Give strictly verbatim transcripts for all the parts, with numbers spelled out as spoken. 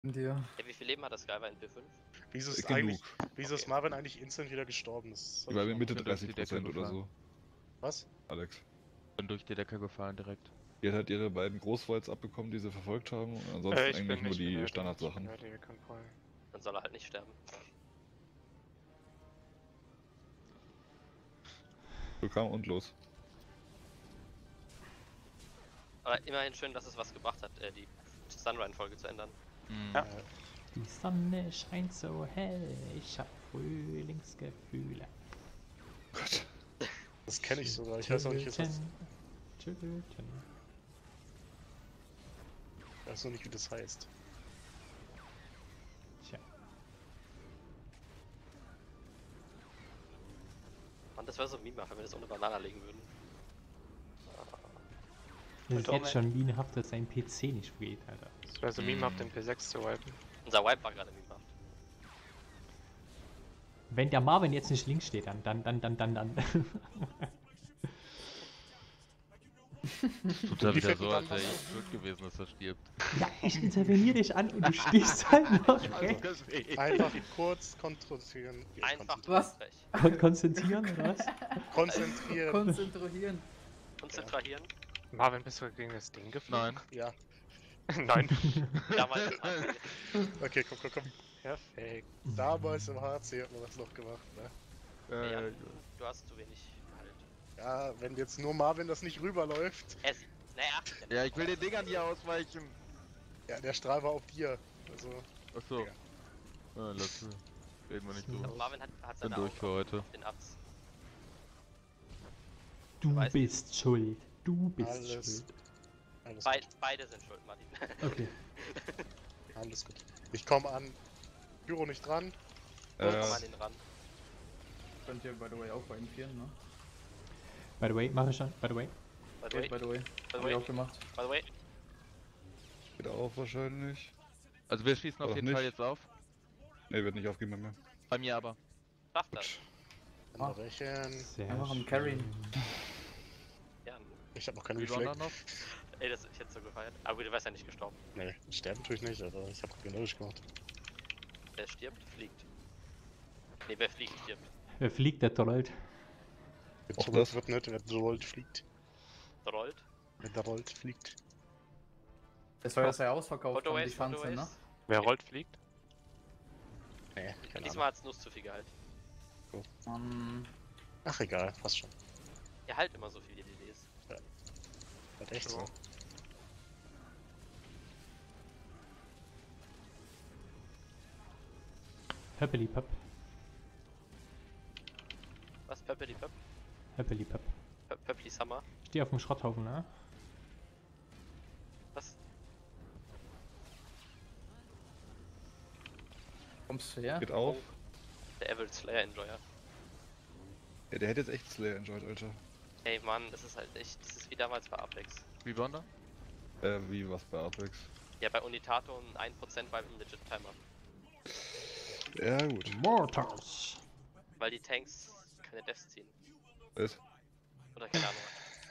Dir. Ja, wie viel Leben hat das Skyver in P fünf? Wieso ist, Genug. eigentlich, wieso ist Okay. Marvin eigentlich instant wieder gestorben? Das Die war mit Mitte bin durch die dreißig Prozent Decke oder so. gefallen. Was? Alex. Bin durch die Decke gefallen direkt. Die hat halt ihre beiden Großvolts abbekommen, die sie verfolgt haben. Und ansonsten Äh, ich eigentlich bin nur nicht die benötigt. Standardsachen. Ja, die kann fallen. Dann soll er halt nicht sterben. Bekam und los. Aber immerhin schön, dass es was gebracht hat, äh, die Sunrise-Folge zu ändern. Mhm. Ja. Die Sonne scheint so hell, ich hab Frühlingsgefühle. Gott. Das kenne ich sogar. Ich weiß auch nicht, was das, Töten. ich weiß noch nicht, wie das heißt. Tja. Und das wäre so ein Meme, wenn wir das ohne Banana legen würden. Das ist Doch, jetzt schon mierenhaft, dass sein P C nicht geht, Alter. Das wäre so Meme ab, den P sechs zu wipen. Unser Wipe war gerade memehaft. Wenn der Marvin jetzt nicht links steht, dann, dann, dann, dann, dann, dann. Tut er Wie wieder fällt so, denn als dann wäre was ich schuld gewesen, dass er stirbt. Ja, ich interveniere dich an und du stehst halt noch rechts. deswegen. Einfach kurz konzentrieren. Ja, Einfach Was? Frech. Kon konzentrieren, oder was? Konzentrieren. Konzentrieren. Konzentrieren. Marvin, bist du gegen das Ding geflogen? Nein. Ja. Nein. Damals. Okay, komm, komm, komm. Perfekt. Damals im H C hat man das noch gemacht, ne? Äh, Jan, du hast zu wenig Halt. Ja, wenn jetzt nur Marvin das nicht rüberläuft. Es. Naja. ja, ich will den Dingern hier ausweichen. Ja, der Strahl war auf dir. Also. Achso. Ja. Ja, lass. Reden wir nicht So. drüber. Marvin hat, hat Bin seine durch Augen für heute. auf den Abs. Du Weiß bist schuld. Du bist Alles. schuld. Alles Be gut. beide sind schuld, Martin. Okay. Alles gut. Ich komme an. Pyro nicht dran. Komm Äh, an den ran. Könnt ihr by the way auch bei vieren, ne? By the way, mach ich schon. By the way. By the Okay, way, by the way. by Hab the ich way, auch gemacht. by the way. geht auf wahrscheinlich. Also wir schießen auf Oder jeden nicht. Fall jetzt auf. Ne, wird nicht aufgeben bei mir. Bei mir aber. Schafft das. Ah. Anderchen. Sehr Einfach am schön. Carry. Ja. Ich hab noch keinen Rebound Reflect. noch. Ey, das, ich hätte so gefeiert. Aber gut, du wärst ja nicht gestorben. Nee, sterben tue ich nicht, aber ich hab generisch gemacht. Wer stirbt, fliegt. Ne, wer fliegt, stirbt. Wer fliegt, der Trolllt? Wer Auch rollt, das? wird nicht, wer rollt, fliegt. Rollt. Wer da rollt, fliegt. Das war ja sehr ausverkauft von Photoways, die Schanze, ne? Photoways. Wer rollt, fliegt? Nee, keine Diesmal hat's Nuss zu viel gehalten. Um, Ach egal, passt schon. Ihr halt immer so viele D Ds. Hat echt so. Höppeli Pöpp. Was? Pöppeli Pöpp? Höppeli Pöpp. Pöp- Pöppli Summer? Steh auf dem Schrotthaufen, ne? Was? kommst du her? Geht auf. Der Evil Slayer Enjoyer. Ja, der hätte jetzt echt Slayer enjoyed, Alter. Ey Mann, das ist halt echt, das ist wie damals bei Apex. Rebounder? Äh, wie was bei Apex. Ja, bei Unitato ein ein Prozent beim Legit Timer. Ja, gut. Mortals. Weil die Tanks keine Deaths ziehen. Was? Oder keine Ahnung.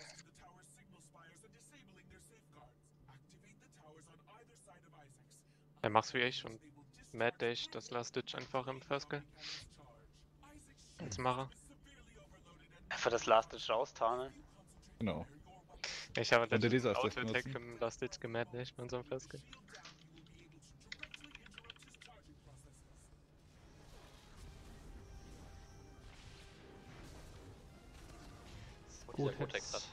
Ja, machst wie ich und Mad Dash das Last Ditch einfach im First Kill. Jetzt mache. Für das Last Ditch raustarnen. Genau. Ich habe Und der letztens Laser ist Auto das Attack benutzen. im Last Ditch gemad Dash bei unserem First Kill. Und dieser Gotex Gotex. hat.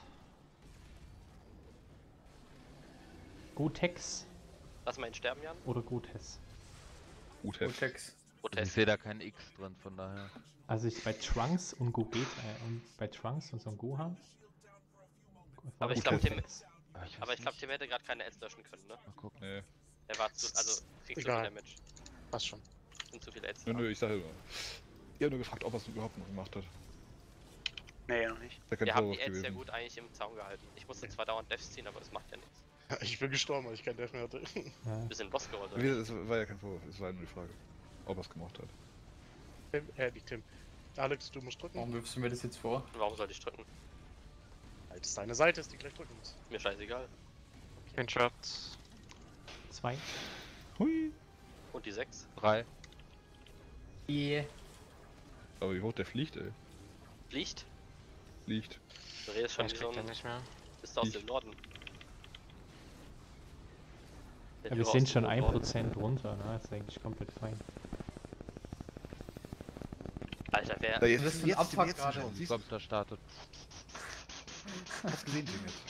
Gotex Lass mal ihn sterben, Jan. oder Gotes? Gut, Heft. Gotex. Ich Gotex. sehe da kein X drin, von daher. Also ich bei Trunks und Go geht, äh, und bei Trunks und so einem Gohan. Aber ich glaub, Tim- Gotex. Aber ich, weiß Aber ich glaube, nicht. Tim hätte gerade keine Ads löschen können, ne? Mal gucken. Nee. Der war zu, also kriegt so Egal. viel Damage. Passt schon. Sind zu viele Ads. Nö, da. nö, ich sage nur. Ich hab nur gefragt, ob er es überhaupt noch gemacht hat. Nee, noch nicht. Ist ja kein Wir haben Vorwurf die Ads ja gewesen. gut eigentlich im Zaun gehalten. Ich musste zwar dauernd Devs ziehen, aber das macht ja nichts. Ich bin gestorben, weil ich kein Death mehr hatte. Ja. Bisschen Boss gerollt. Wie gesagt, Es war ja kein Vorwurf, es war nur die Frage, ob er es gemacht hat. Tim, äh, nicht Tim. Alex, du musst drücken. Warum wirfst du mir das jetzt vor? Warum sollte ich drücken? Weil es deine Seite ist, die gleich drücken muss. Mir scheißegal. Ein Shot. Zwei. Hui! die sechs. Drei. Die. Aber wie hoch der fliegt, ey. Fliegt? Fliegt. Du redest schon Ich wie so krieg den ein... nicht mehr. Bist du aus Ich- dem Norden. Der Ja, wir Führer sind aus schon dem ein Norden. Prozent runter, ne? Das ist eigentlich komplett fein. Alter, wer... Da jetzt, Das ist ein Abfuck gerade. Siehst du? Samstag startet. Hast gesehen, Jim jetzt.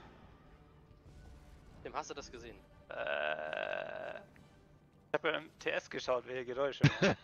Wem hast du das gesehen? Äh, ich habe ja im T S geschaut, welche Geräusche.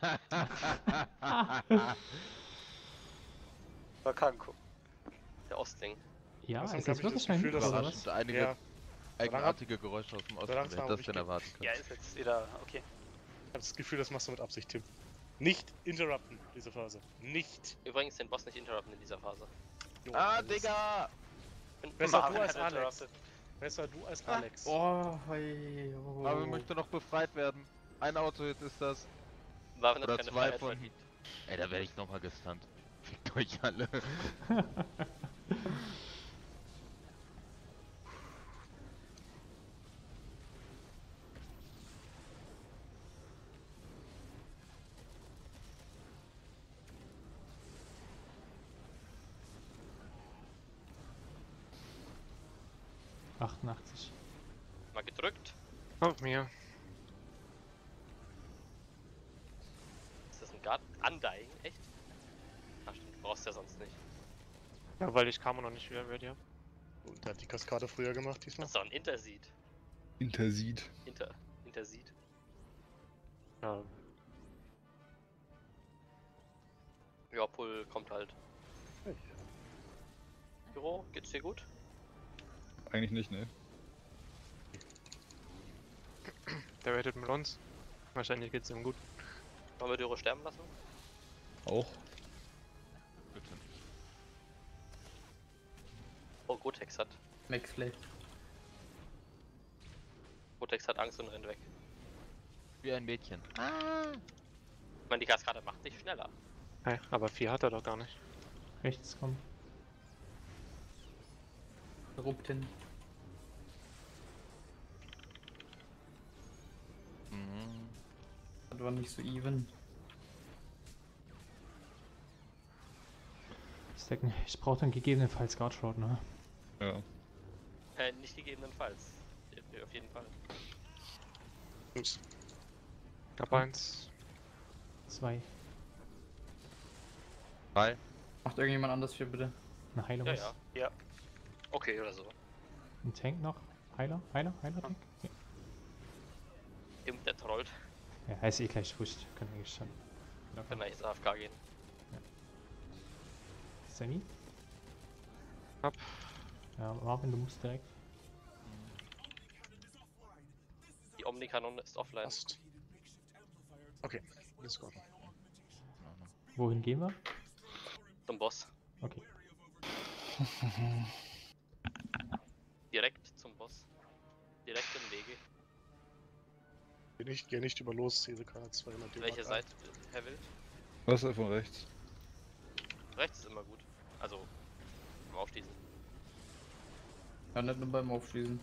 War Kanko. Der Ostling. Ja, Langsam ist hab das ich wirklich das ein Gefühl, dass oder er- was? Überraschend einige Ja, eigenartige Geräusche aus dem Osten, langsam wer hab das ich denn ge- erwarten kann. Ja, ist jetzt wieder okay. ich habe das Gefühl, das machst du mit Absicht, Tim. Nicht interrupten, diese Phase. Nicht. Übrigens den Boss nicht interrupten in dieser Phase. Jo, Ah, alles. Digga! Bin- Besser Marvin du als hat Alex. interrupted. Besser du als Alex. Oh, hey, oh. Marvin möchte noch befreit werden. Ein Auto jetzt ist das. Marvin hat Oder keine zwei Freiheit von. verdient. Ey, da werde ich nochmal gestunt. Fickt euch alle. achtundachtzig. Mal gedrückt. Auf mir. Ist das ein Guard? Undying? Echt? Ach stimmt, du brauchst ja sonst nicht. Ja, weil ich kam noch nicht wieder ready hab. Und der hat die Kaskade früher gemacht diesmal. Das ist doch ein Interseed. Intersit. Inter. Interseed. Ja, Ja, Pull kommt halt. Büro, geht's dir gut? Eigentlich nicht, ne? der redet mit uns. Wahrscheinlich geht's ihm gut. Wollen wir Dyro sterben lassen? Auch. Bitte. Oh, Gotex hat. Max Flay. Gotex hat Angst und rennt weg. Wie ein Mädchen. Ich meine, die Kaskade macht dich schneller. Hey, aber vier hat er doch gar nicht. Rechts kommen. Rupt hin. Mhm. Das war nicht so even. Stacken. Ich brauche dann gegebenenfalls Guard Shroud, ne? Ja. Äh, nicht gegebenenfalls. Auf jeden Fall. Ups. Hab eins. Zwei. Drei. Macht irgendjemand anders für bitte? Eine Heilung. Ja, ist- ja. Ja. Okay, oder so. Ein Tank noch. Heiler, Heiler, Heiler, Tank. Ja, Tim, der trollt. ja ist eh gleich wurscht. Können wir eigentlich schon. Locker. Kann er jetzt A F K gehen. Sammy? Hab. Ja, Marvin, du musst direkt. Die Omnikanone ist offline. Passt. Okay, let's go. Wohin gehen wir? Zum Boss. Okay. Direkt zum Boss. Direkt im Wege. Geh nicht, geh nicht über los, C W K zweihundert. Welche Seite, Herr Wild? Was ist von rechts? Rechts ist immer gut. Also, zum Aufschließen. Ja, nicht nur beim Aufschließen.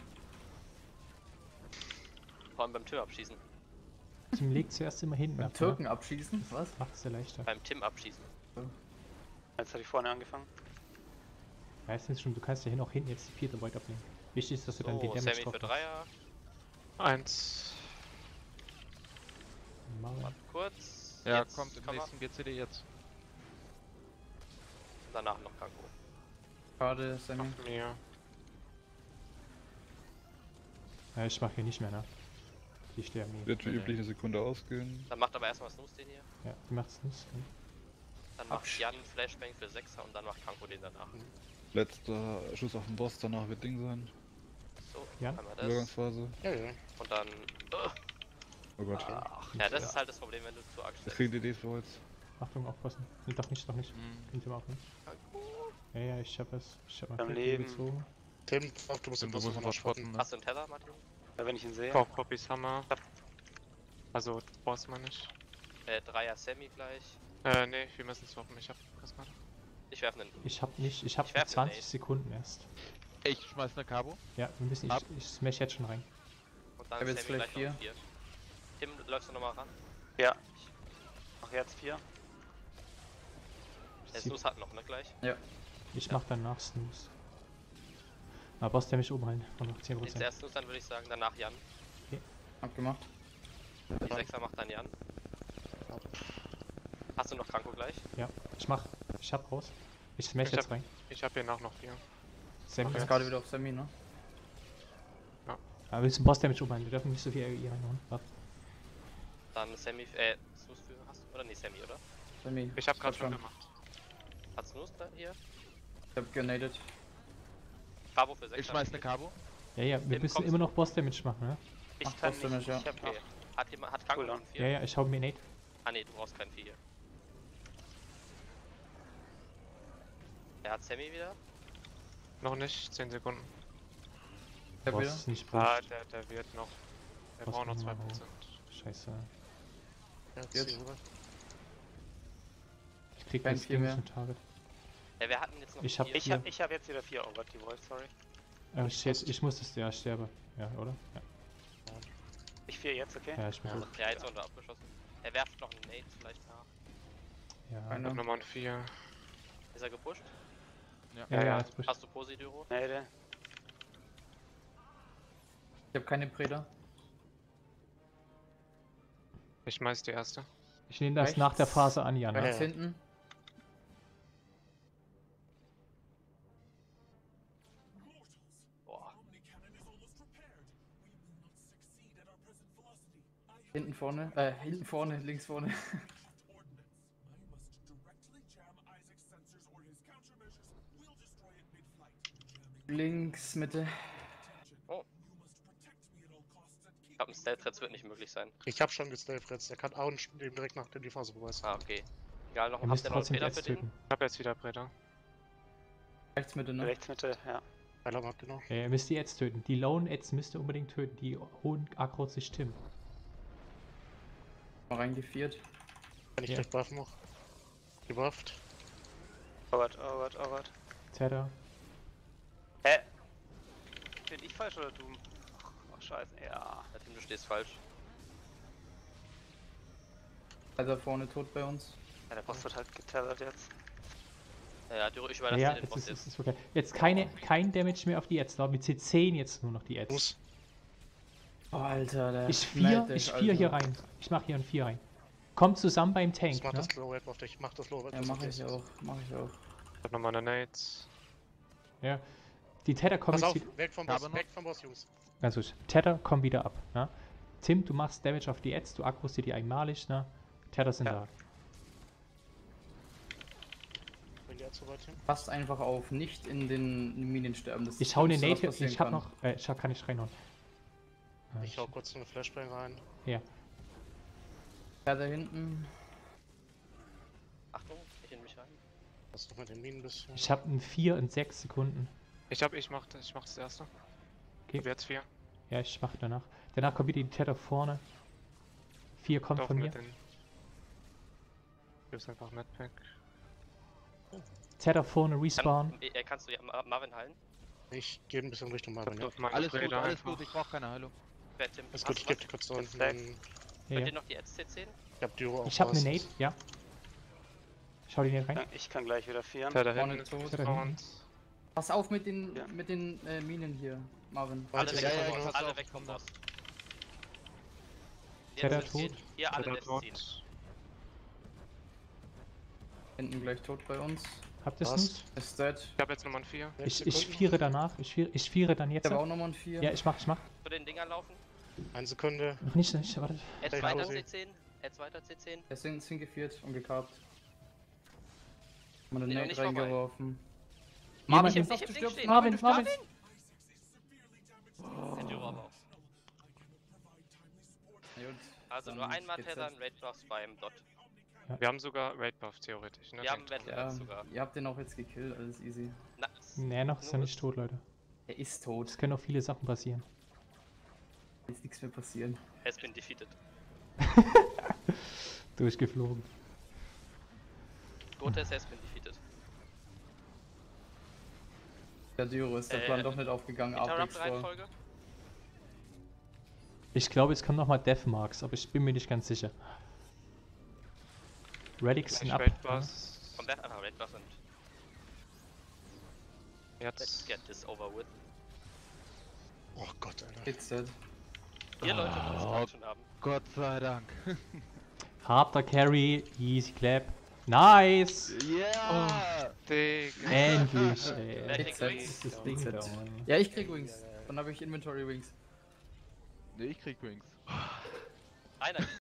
Vor allem beim Tim abschießen. Tim legt zuerst immer hinten Beim ab. Türken abschießen? Was? Ne? Macht es ja leichter. Beim Tim abschießen. Jetzt hatte ich vorne angefangen. Meistens schon, du kannst ja hin auch hinten jetzt die vierte Void abnehmen. Wichtig ist, dass du dann den So, Damage Sammy drauf für machst. Dreier. Eins. Marvin. Warte kurz. Ja, Jetzt kommt im kann man. nächsten G C D jetzt. Danach noch Kanko. Schade, Sammy. Auf mir. Ja, ich mach hier nicht mehr, ne? Die sterben eh. Wird wie Nee. üblich eine Sekunde ausgehen. Dann macht aber erstmal Snooze den hier. Ja, die macht's nicht. Ne? Dann macht Absch- Jan Flashbang für Sechser und dann macht Kanko den danach. Letzter Schuss auf den Boss, danach wird Ding sein. So, Ja. einmal das. Übergangsphase. Ja, ja. Und dann. Oh Gott. Ach, ja, das ist halt das Problem, wenn du zu arg Wir stellst. kriegen D Ds für Holz. Achtung, aufpassen. Nee, doch nicht, doch nicht. Mhm. Hinter mir aufpassen. Ja, ja, ich hab es. Ich hab Beim mein Feld Leben. gezogen. Tim, auf, du musst Du den musst Boss noch noch spotten. spotten, ne? Hast du einen Teller, Martin? Ja, wenn ich ihn sehe. Four Copies Hammer. Also, Boss meine ich. Äh, Dreier Sammy gleich. Äh, nee, wir müssen swappen. Ich hab Kaskade. Ich werfe einen. Ich hab nicht, ich hab Ich werf den zwanzig Nate. Sekunden erst. Ich schmeiß ne Cabo. Ja, wir müssen, Ab. ich, ich smash jetzt schon rein. Und dann Ich hab jetzt Sammy gleich gleich noch vier. Tim, läufst du nochmal ran? Ja. Ich mach jetzt vier. Der Sie- Snooze hat noch, ne, gleich? Ich mach danach Snooze. Na, Boss, der mich oben rein. Und noch zehn Jetzt Prozent. erst Snooze, dann würde ich sagen, danach Jan. Abgemacht. Die Sechser macht dann Jan. Hast du noch Kranko gleich? Ja, ich mach. Ich hab raus. Ich smash Ich jetzt hab- rein. Ich hab hier nach noch vier. Sammy. Ist gerade wieder auf Sammy, ne? Ja, willst du einen Boss Damage oben rein? Wir dürfen nicht so viel R I reinhauen. Warte. Dann Sammy, äh, Snooze für, hast du, oder? Nee, Sammy, oder? Sammy. Ich hab gerade Sag schon gemacht. Hat Snooze da hier? Ich hab genadet. Cabo für Sechser. Ich schmeiß eine Cabo. Ja, ja, wir Tim, müssen kommst immer du? noch Boss Damage machen, ne? Ich Ach, kann brauchst du nicht. nicht, ja. Ich hab Okay. Hat jemand, hat Kranko Cooldown. einen vier? Ja, ja, ich hau mir Nate. Ah ne, du brauchst keinen vier hier. Er hat Sammy wieder. Noch nicht, zehn Sekunden. Ich hab Boss wieder. ist nicht Ah, pusht. der, der wird noch. Der Was braucht noch machen wir zwei Prozent. Scheiße. Ja, Jetzt. zieh rüber. Ich krieg Kein das Vier Ding mehr. nicht im Target. Ja, wir hatten jetzt noch Ich hab vier. Ich hab, ich hab jetzt wieder vier Over die Volt, sorry. Äh, shit, ich muss das, ja, ich sterbe. Ja, oder? Ja, Ich vier jetzt, okay? ja ich bin gut. Ja, jetzt unter abgeschossen. Er werft noch einen Nate vielleicht nach. Ja, Ich Einer. hab nochmal ein vier. Ist er gepusht? ja, Ja, ja, ja. jetzt pusht. Hast du Posi-Dyro? Nade. Ich hab keine Preda. Ich schmeiß die erste. Ich nehme das Rechts. nach der Phase an, Jan. Ja, Ne? Rechts hinten. Boah. Hinten vorne. Äh, hinten vorne, links vorne. Links, Mitte. Ich glaube, ein Stealth-Threads wird nicht möglich sein. Ich hab schon gestellt jetzt. Er kann auch eben direkt nach dem die Phase beweisen. Ah, okay. Egal, noch Ihr habt müsst ihr noch einen trotzdem die Fehler Ads für den? töten. Ich hab jetzt wieder Bretter. Rechts, Mitte, ne? Rechts Mitte, ja. Heiler habt ihr noch. Ja, ihr müsst die Ads töten. Die Lone Ads müsst ihr unbedingt töten. Die hohen Aggro sich Tim. Mal reingeviert. Kann ich Ja. gleich buffen noch. Gebufft. Overt, overt, overt. Zedda. Hä? Bin ich falsch oder du? Ach, scheiße, ja. Ja, Tim, du stehst falsch. Also vorne tot bei uns. Ja, der Boss wird halt getethert jetzt. Ja, ja, Dyro, ich Ja, überlasse ja, dir den jetzt Boss ist, ist, jetzt. ist okay. Jetzt keine, kein Damage mehr auf die Ads. Da mit C zehn jetzt nur noch die Ads. Muss. Oh, Alter, der. Ich vier, Mad ich Dash, vier hier Alter. rein. Ich mach hier ein vier rein. Kommt zusammen beim Ich Tank, mach ne? das Low Red auf dich. Mach das Low Red. Ja, das mach okay ich ist. auch. Mach ich auch. Ich hab nochmal eine Nades. Ja. Die Tether kommen Pass auf, jetzt wieder. weg vom Aber Boss, noch- weg vom Boss, Jungs. Ganz gut. Tether kommen wieder ab, ne? Tim, du machst Damage auf die Ads, du aggrost dir die einmalig, ne? Tether sind Ja. da. Wenn die jetzt so weit hin. Passt einfach auf, nicht in den Minen sterben. Das ist Ich hau eine das Schlimmste, Nate, was passieren ich hab kann. noch, äh, ich hab, kann ich reinhauen. Ah, Ich hau kurz eine Flashbang rein. Ja. Ja, da hinten. Achtung, nicht in mich rein. Lass noch mit den Minen ein bisschen. Ich hab ein vier in sechs Sekunden. Ich hab, ich mach das, ich mach das erste. Okay. Ich hab jetzt vier. Ja, ich mach danach. Danach kommt wieder die Tether vorne. vier kommt Doch von mir. mit den. Gib's einfach Medpack. Tether vorne, Respawn. Kann, äh, kannst du ja Ma- Marvin heilen? Ich gebe ein bisschen Richtung Marvin. Ja. Auf meine Alles gut, Bretter alles einfach. gut, ich brauch keine Heilung. Wer Tim? Ist hast gut, du ich geb was? dir kurz da Jetzt unten. weg. den- Ja, Könnt ja. ihr noch die Ads C zehn? Ich hab Dyro auch. Ich hab eine raus. Nate, ja. Schau die Nate rein. Ich kann gleich wieder vieren. Der da Vorne hinten tot. ist Der da vor hinten. uns. Pass auf mit den, Ja. mit den äh, Minen hier, Marvin. Alle Warte, weg ja, vom ja, Boss, pass alle auf, weg vom komm Boss. Tether Jetzt sind tot. sie- Hier alle Der Ads tot. ziehen. Hinten gleich tot bei uns. Habt ihr Was? Snooze? Ist dead. Ich hab jetzt nochmal ein vier. Sechs Ich, ich Sekunden. viere danach. Ich viere, ich viere dann jetzt. Ich habe auch nochmal ein vier. Ja, ich mach, ich mach. Zu den Dingern laufen. Eine Sekunde. Noch nicht, nicht, warte. Ads Hey, weiter Hausi. C zehn. Ads weiter C zehn. Er sind, sind geviert und gekarbt. Mal eine Nee, noch Nate nicht vorbei. reingeworfen. Marvin, Ich hab pass auf, nicht du im Ding stirbst. stehen. Marvin, du stirbst. Marvin. Der Dyro aber auch. Ja, gut. Also Dann nur einmal geht's tethern, jetzt. Raid Buffs beim Dot. Wir haben sogar Raid Buff theoretisch. Ne? Wir haben Denkt Red dran. Ja, sogar. ihr habt den auch jetzt gekillt, alles easy. Na, Nee, noch ist er nicht tot, Leute. Er ist tot. Es können auch viele Sachen passieren. Jetzt nichts mehr passieren. has been defeated. Durchgeflogen. Gotes has been defeated. Der Dyro ist der Äh, Plan doch nicht aufgegangen. Apex war. Interrupt-Reihenfolge. Ich glaube, es kommt nochmal Deathmarks, aber ich bin mir nicht ganz sicher. Relics sind Gleich ab. Raid Ja. Boss. Kommt einfach Red Buff und let's Jetzt. get this over with. Oh Gott, Alter. It's dead. Vier Leute, die das Oh. Tag schon haben. Gott sei Dank. Harter Carry, easy clap. Nice! Ja! Digga. Endlich, Wer ey. kriegt It's dead. Wings? Das ist das It's Ding dead. da, Mann. Ja, ich krieg Wings. Dann habe ich Inventory Wings. Ne, ich krieg Wings. Einer kriegt